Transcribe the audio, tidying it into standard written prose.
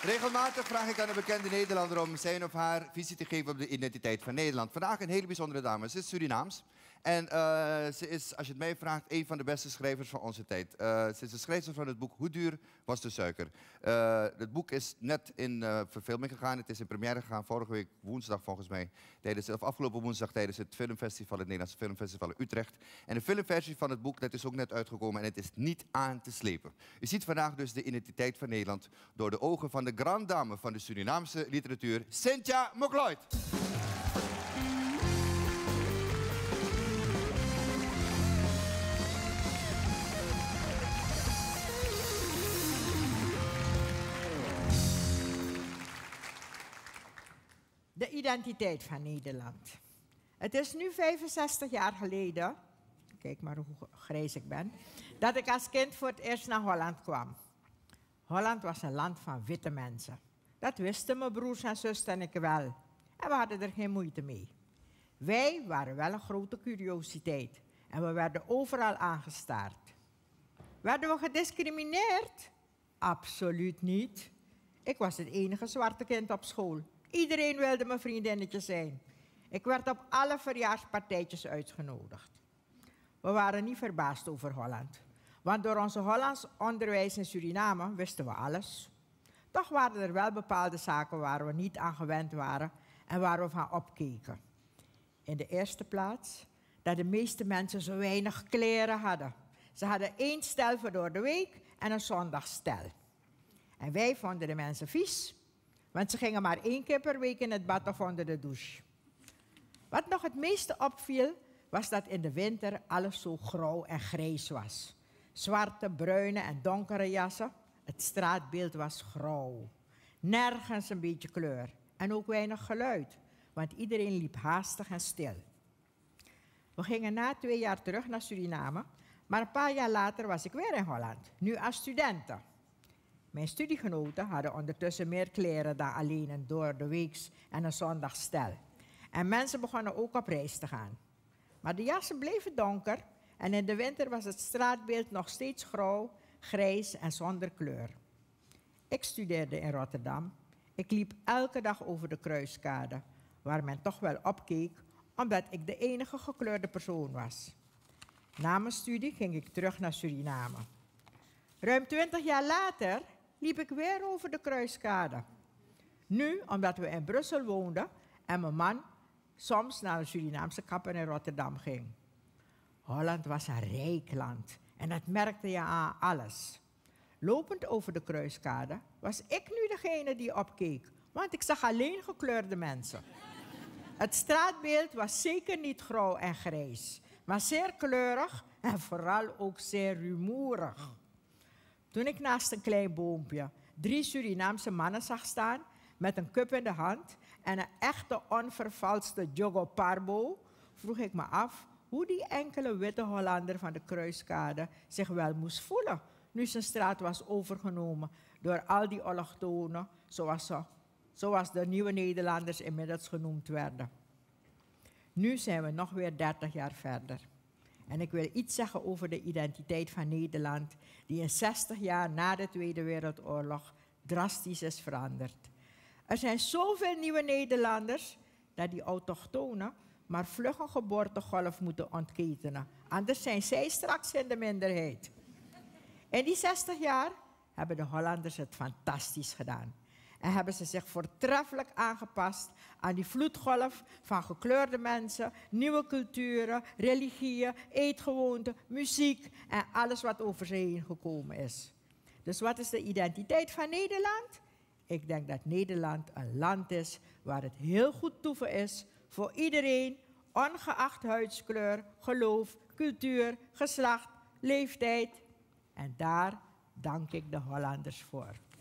Regelmatig vraag ik aan een bekende Nederlander om zijn of haar visie te geven op de identiteit van Nederland. Vandaag een hele bijzondere dame. Ze is Surinaams. En ze is, als je het mij vraagt, een van de beste schrijvers van onze tijd. Ze is de schrijver van het boek Hoe duur was de suiker? Het boek is net in verfilming gegaan. Het is in première gegaan vorige week woensdag volgens mij. Afgelopen woensdag tijdens het filmfestival, het Nederlandse Filmfestival in Utrecht. En de filmversie van het boek dat is ook net uitgekomen en het is niet aan te slepen. U ziet vandaag dus de identiteit van Nederland door de ogen van de grande dame van de Surinaamse literatuur, Cynthia McLeod. De identiteit van Nederland. Het is nu 65 jaar geleden, kijk maar hoe grijs ik ben, dat ik als kind voor het eerst naar Holland kwam. Holland was een land van witte mensen. Dat wisten mijn broers en zussen en ik wel. En we hadden er geen moeite mee. Wij waren wel een grote curiositeit. En we werden overal aangestaard. Werden we gediscrimineerd? Absoluut niet. Ik was het enige zwarte kind op school. Iedereen wilde mijn vriendinnetje zijn. Ik werd op alle verjaarspartijtjes uitgenodigd. We waren niet verbaasd over Holland. Want door onze Hollands onderwijs in Suriname wisten we alles. Toch waren er wel bepaalde zaken waar we niet aan gewend waren en waar we van opkeken. In de eerste plaats dat de meeste mensen zo weinig kleren hadden. Ze hadden 1 stel voor door de week en een zondagstel. En wij vonden de mensen vies, want ze gingen maar 1 keer per week in het bad of onder de douche. Wat nog het meeste opviel, was dat in de winter alles zo grauw en grijs was. Zwarte, bruine en donkere jassen. Het straatbeeld was grauw. Nergens een beetje kleur. En ook weinig geluid, want iedereen liep haastig en stil. We gingen na 2 jaar terug naar Suriname, maar een paar jaar later was ik weer in Holland, nu als studente. Mijn studiegenoten hadden ondertussen meer kleren dan alleen een doordeweeks en een zondagstel. En mensen begonnen ook op reis te gaan. Maar de jassen bleven donker en in de winter was het straatbeeld nog steeds grauw, grijs en zonder kleur. Ik studeerde in Rotterdam. Ik liep elke dag over de Kruiskade, waar men toch wel opkeek, omdat ik de enige gekleurde persoon was. Na mijn studie ging ik terug naar Suriname. Ruim 20 jaar later liep ik weer over de Kruiskade. Nu, omdat we in Brussel woonden en mijn man soms naar een Surinaamse kapper in Rotterdam ging. Holland was een rijk land en dat merkte je aan alles. Lopend over de Kruiskade was ik nu degene die opkeek, want ik zag alleen gekleurde mensen. Het straatbeeld was zeker niet grauw en grijs, maar zeer kleurig en vooral ook zeer rumoerig. Toen ik naast een klein boompje 3 Surinaamse mannen zag staan met een cup in de hand en een echte onvervalste Jogo Parbo, vroeg ik me af hoe die enkele witte Hollander van de Kruiskade zich wel moest voelen nu zijn straat was overgenomen door al die allochtonen, zoals de nieuwe Nederlanders inmiddels genoemd werden. Nu zijn we nog weer 30 jaar verder. En ik wil iets zeggen over de identiteit van Nederland, die in 60 jaar na de Tweede Wereldoorlog drastisch is veranderd. Er zijn zoveel nieuwe Nederlanders dat die autochtonen maar vlug een geboortegolf moeten ontketenen. Anders zijn zij straks in de minderheid. In die 60 jaar hebben de Hollanders het fantastisch gedaan. En hebben ze zich voortreffelijk aangepast aan die vloedgolf van gekleurde mensen, nieuwe culturen, religieën, eetgewoonten, muziek en alles wat over ze heen gekomen is. Dus wat is de identiteit van Nederland? Ik denk dat Nederland een land is waar het heel goed toeven is voor iedereen, ongeacht huidskleur, geloof, cultuur, geslacht, leeftijd. En daar dank ik de Hollanders voor.